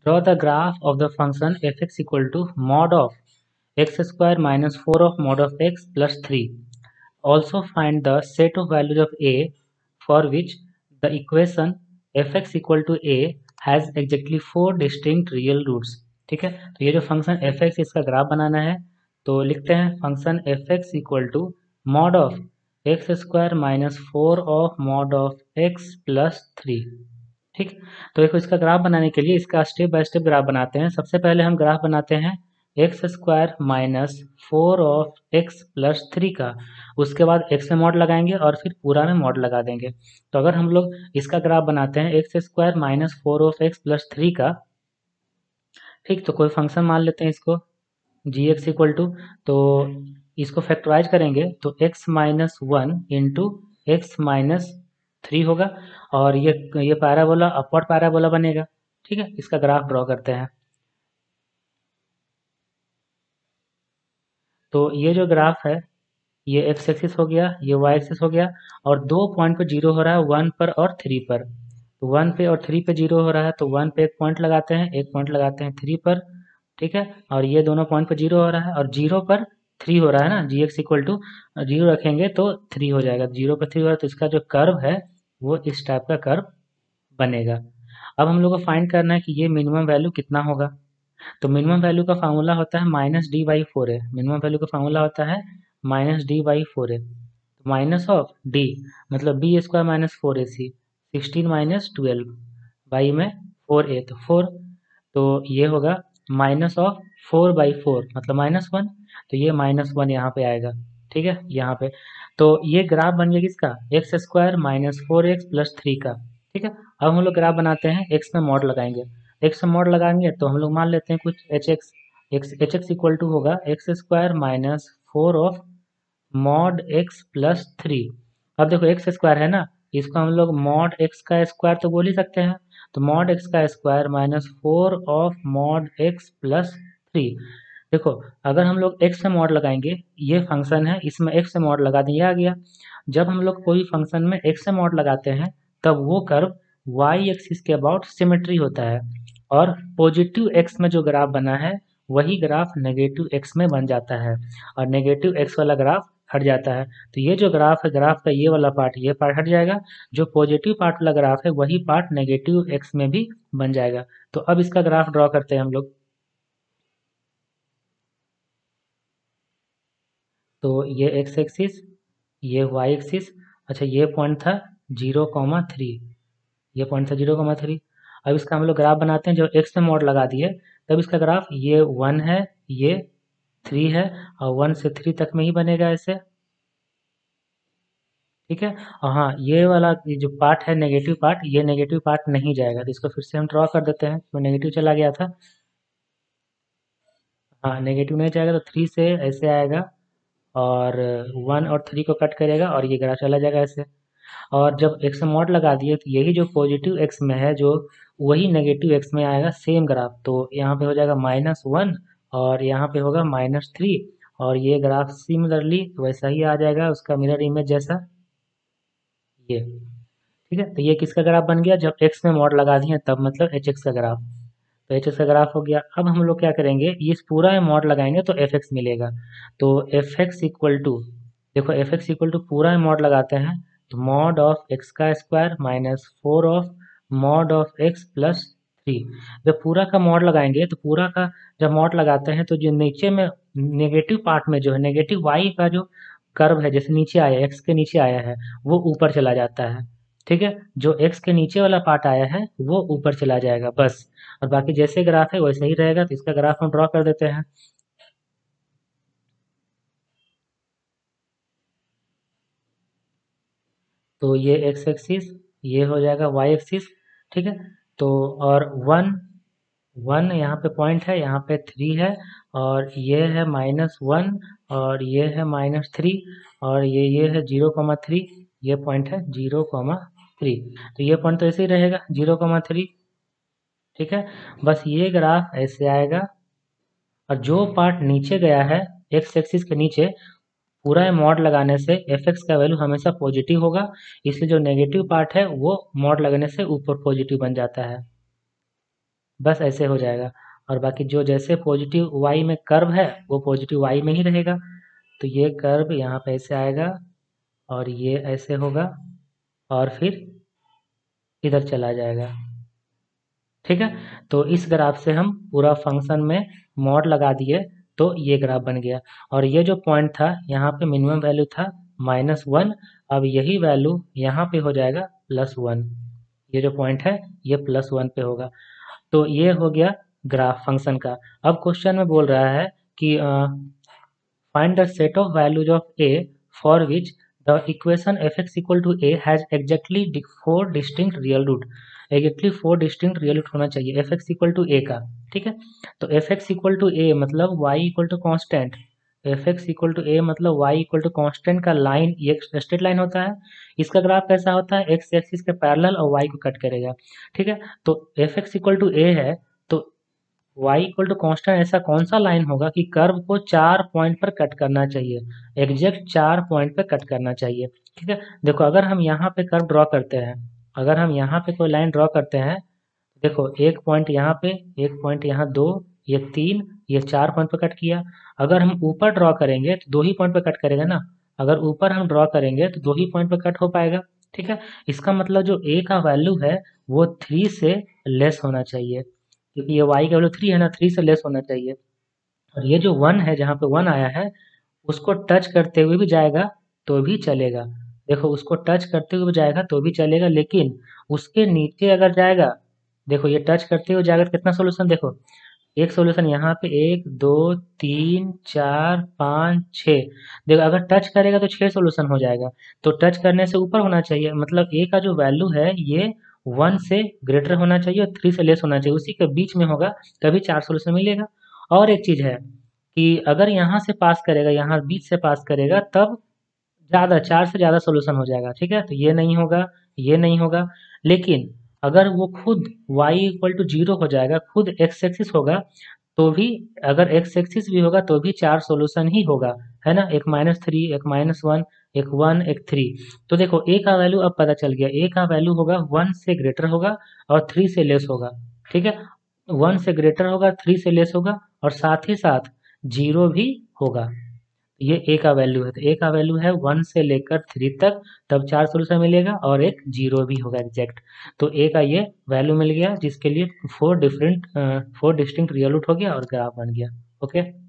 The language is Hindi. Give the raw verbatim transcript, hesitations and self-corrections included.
Draw the graph of the function f(x) equal to mod of x square minus four of mod of x plus three. Also find the set of values of a for which the equation f(x) equal to a has exactly four distinct real roots. ठीक है, तो ये जो फंक्शन f(x) इसका ग्राफ बनाना है, तो लिखते हैं function f(x) equal to mod of x square minus four of mod of x plus three. ठीक, तो देखो इसका ग्राफ बनाने के लिए इसका स्टेप बाय स्टेप ग्राफ बनाते हैं। सबसे पहले हम ग्राफ बनाते हैं x square minus four of x plus three का, उसके बाद एक्स में मॉड लगाएंगे और फिर पूरा में मॉड लगा देंगे। तो अगर हम लोग इसका ग्राफ बनाते हैं x square minus four of x plus three का, ठीक, तो कोई फंक्शन मान लेते हैं इसको जी एक्स इक्वल टू, तो इसको फैक्टराइज करेंगे तो x minus one into x minus three होगा और ये ये पैराबोला अपवर्ड पैराबोला बनेगा। ठीक है, इसका ग्राफ ड्रॉ करते हैं। तो ये जो ग्राफ है ये एक्स एक्सिस हो गया, ये वाई एक्सिस हो गया और दो पॉइंट पे जीरो हो रहा है, वन पर और थ्री पर। तो वन पे और थ्री पे जीरो हो रहा है तो वन पे एक पॉइंट लगाते हैं, एक पॉइंट लगाते हैं थ्री पर। ठीक है, और ये दोनों पॉइंट पे जीरो हो रहा है और जीरो पर थ्री हो रहा है ना, g x equal to zero रखेंगे तो थ्री हो जाएगा, जीरो पर थ्री हो रहा है तो इसका जो कर्व है वो इस टाइप का कर्व बनेगा। अब हम लोग को फाइंड करना है कि ये मिनिमम वैल्यू कितना होगा। तो मिनिमम वैल्यू का फार्मूला होता है minus D by four a. Minimum value का फार्मूला होता है minus D by four a. Minus of D मतलब b square minus four a c, sixteen minus twelve, by में फोर ए तो फोर, तो ये होगा minus of four by four मतलब माइनस वन, तो ये माइनस वन यहाँ पे आएगा। ठीक है, यहाँ पे तो ये ग्राफ बन गया किसका, x square minus four x plus three का। ठीक है, अब हम लोग ग्राफ बनाते हैं, एक्स में मॉड लगाएंगे, एक्स में मॉड लगाएंगे तो हम लोग मान लेते हैं कुछ h x, x h x equal to होगा x square minus four of mod x plus three. अब देखो एक्स स्क्वायर है ना, इसको हम लोग मॉड एक्स का स्क्वायर तो बोल ही सकते हैं, तो मॉड एक्स का square minus four of mod x plus three. देखो अगर हम लोग x से मॉड लगाएंगे, ये फंक्शन है इसमें x से मॉड लगा दें, ये आ गया। जब हम लोग कोई फंक्शन में x से मॉड लगाते हैं तब वो कर्व y एक्सिस के अबाउट सिमेट्री होता है और पॉजिटिव x में जो ग्राफ बना है वही ग्राफ नेगेटिव x में बन जाता है और नेगेटिव x वाला ग्राफ हट जाता है। तो ये जो ग्राफ है, ग्राफ का ये वाला पार्ट, ये पार्ट हट जाएगा, जो पॉजिटिव पार्ट वाला ग्राफ है वही पार्ट नेगेटिव x में भी बन जाएगा। तो अब इसका ग्राफ ड्रॉ करते हैं हम लोग। तो ये एक्स एक्सिस, ये वाई एक्सिस, अच्छा ये पॉइंट था जीरो कॉमा थ्री, ये पॉइंट था जीरो कॉमा थ्री। अब इसका हम लोग ग्राफ बनाते हैं, जब एक्स में मॉड लगा दिए तब इसका ग्राफ ये वन है, ये थ्री है और वन से थ्री तक में ही बनेगा ऐसे। ठीक है, और हाँ ये वाला ये जो पार्ट है नेगेटिव पार्ट, ये नेगेटिव पार्ट नहीं जाएगा, तो इसको फिर से हम ड्रॉ कर देते हैं, तो नेगेटिव चला गया था। हाँ नेगेटिव नहीं जाएगा तो थ्री से ऐसे आएगा और वन और थ्री को कट करेगा और ये ग्राफ चला जाएगा ऐसे। और जब एक्स में मॉड लगा दिए तो यही जो पॉजिटिव एक्स में है जो वही नेगेटिव एक्स में आएगा सेम ग्राफ, तो यहाँ पे हो जाएगा माइनस वन और यहाँ पे होगा माइनस थ्री और ये ग्राफ सिमिलरली वैसा ही आ जाएगा उसका मिरर इमेज जैसा ये। ठीक है, तो ये किसका ग्राफ बन गया, जब एक्स में मॉड लगा दिए तब मतलब एच एक्स का ग्राफ। तो एच एक्स का ग्राफ हो गया। अब हम लोग क्या करेंगे, इस पूरा में मॉड लगाएंगे तो एफ एक्स मिलेगा। तो एफ एक्स इक्वल टू, देखो एफ एक्स इक्वल टू पूरा में मॉड लगाते हैं तो मॉड ऑफ एक्स का square minus four of mod of x plus three. जब पूरा का मॉड लगाएंगे तो पूरा का जब मॉड लगाते हैं तो जो नीचे में नेगेटिव पार्ट में जो है नेगेटिव वाई का जो कर्व है, जैसे नीचे आया एक्स के नीचे आया है वो ऊपर चला जाता है। ठीक है, जो एक्स के नीचे वाला पार्ट आया है वो ऊपर चला जाएगा बस, और बाकी जैसे ग्राफ है वैसे ही रहेगा। तो इसका ग्राफ हम ड्रॉ कर देते हैं। तो ये एक्स एक्सिस, ये हो जाएगा वाई एक्सिस। ठीक है, तो और वन वन यहाँ पे पॉइंट है, यहाँ पे थ्री है और ये है माइनस वन और ये है माइनस थ्री और ये ये है जीरो कॉमा थ्री, ये पॉइंट है जीरो कॉमा थ्री। तो ये पॉइंट तो ऐसे ही रहेगा जीरो कॉमा थ्री। ठीक है, बस ये ग्राफ ऐसे आएगा और जो पार्ट नीचे गया है एक्स एक्सिस के नीचे, पूरा मॉड लगाने से एफ एक्स का वैल्यू हमेशा पॉजिटिव होगा, इसलिए जो नेगेटिव पार्ट है वो मॉड लगने से ऊपर पॉजिटिव बन जाता है। बस ऐसे हो जाएगा। और बाकी जो जैसे पॉजिटिव वाई में कर्व है वो पॉजिटिव वाई में ही रहेगा। तो ये कर्व यहाँ पे ऐसे आएगा और ये ऐसे होगा और फिर इधर चला जाएगा। ठीक है, तो इस ग्राफ से हम पूरा फंक्शन में मॉड लगा दिए तो ये ग्राफ बन गया। और ये जो पॉइंट था यहाँ पे मिनिमम वैल्यू था माइनस वन, अब यही वैल्यू यहाँ पे हो जाएगा प्लस वन। ये जो पॉइंट है ये प्लस वन पे होगा। तो ये हो गया ग्राफ फंक्शन का। अब क्वेश्चन में बोल रहा है कि find the set of values of a for which the equation f x equal to a has exactly four distinct real root. Exactly four distinct real root होना चाहिए f x equal to a का। ठीक है, तो f x equal to a मतलब y equal to constant, f x equal to a मतलब वाई इक्वल टू कॉन्स्टेंट का लाइन, ये स्ट्रेट लाइन होता है। इसका ग्राफ कैसा होता है, एक्स एक्सिस के पैरेलल और वाई को कट करेगा। ठीक है, तो f x equal to a है तो y इक्वल टू कॉन्स्टेंट ऐसा कौन सा लाइन होगा कि कर्व को चार पॉइंट पर कट करना चाहिए, एग्जैक्ट चार पॉइंट पर कट करना चाहिए। ठीक है, देखो अगर हम यहाँ पे कर्व ड्रॉ करते हैं, अगर हम यहाँ पे कोई लाइन ड्रॉ करते हैं, देखो एक पॉइंट यहाँ पे, एक पॉइंट यहाँ, दो, ये तीन, ये चार पॉइंट पर कट किया। अगर हम ऊपर ड्रॉ करेंगे तो दो ही पॉइंट पर कट करेगा ना, अगर ऊपर हम ड्रॉ करेंगे तो दो ही पॉइंट पर कट हो पाएगा। ठीक है, इसका मतलब जो a का वैल्यू है वो थ्री से लेस होना चाहिए, क्योंकि ये y का वैल्यू थ्री है ना, थ्री से लेस होना चाहिए। और ये जो वन है, जहाँ पे वन आया है, उसको टच करते हुए भी जाएगा तो भी चलेगा। देखो उसको टच करते हुए भी जाएगा तो भी चलेगा, लेकिन उसके नीचे अगर जाएगा, देखो ये टच करते हुए जाएगा तो कितना सोल्यूशन, देखो एक सोल्यूशन यहाँ पे, एक दो तीन चार पाँच छः, देखो अगर टच करेगा तो छः सोल्यूशन हो जाएगा। तो टच करने से ऊपर होना चाहिए, मतलब ए का जो वैल्यू है ये वन से ग्रेटर होना चाहिए और थ्री से लेस होना चाहिए, उसी के बीच में होगा तभी चार सोल्यूशन मिलेगा। और एक चीज़ है कि अगर यहाँ से पास करेगा, यहाँ बीच से पास करेगा, तब ज़्यादा, चार से ज़्यादा सोल्यूशन हो जाएगा। ठीक है, तो ये नहीं होगा, ये नहीं होगा। लेकिन अगर वो खुद y इक्वल टू जीरो हो जाएगा, खुद एक्स एक्सिस होगा, तो भी अगर एक्स एक्सिस भी होगा तो भी चार सोल्यूशन ही होगा, है ना, एक माइनस थ्री, एक माइनस वन, एक वन, एक थ्री। तो देखो ए का वैल्यू अब पता चल गया, ए का वैल्यू होगा वन से ग्रेटर होगा और थ्री से लेस होगा। ठीक है, वन से ग्रेटर होगा, थ्री से लेस होगा और साथ ही साथ जीरो भी होगा। ये ए का वैल्यू है, तो ए का वैल्यू है वन से लेकर थ्री तक, तब चार सोल्यूशन मिलेगा और एक जीरो भी होगा एग्जैक्ट। तो ए का ये वैल्यू मिल गया, जिसके लिए four different four distinct real root हो गया और ग्राफ बन गया। ओके।